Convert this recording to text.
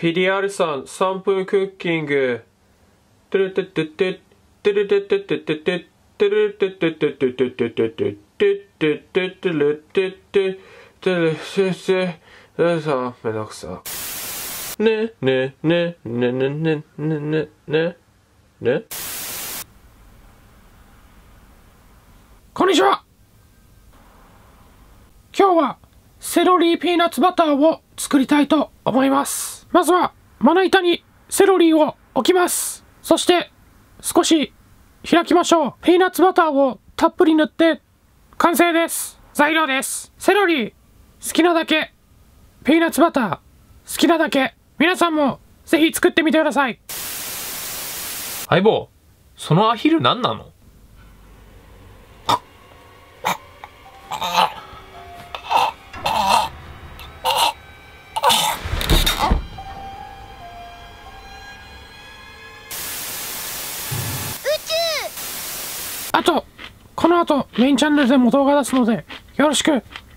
PDR さん、3分クッキング。トゥルテテテトゥルテテテテテトゥルテテテテテテテテテテテテテルテテテルテテさあ、めんどくさ。ねねねねねねねねねね。 こんにちは。今日はセロリピーナッツバターを作りたいと思います。まずはまな板にセロリを置きます。そして少し開きましょう。ピーナッツバターをたっぷり塗って完成です。材料です。セロリ好きなだけ、ピーナッツバター好きなだけ。皆さんもぜひ作ってみてください。 相棒、そのアヒル何なの？ あとこの後メインチャンネルでも動画出すのでよろしく。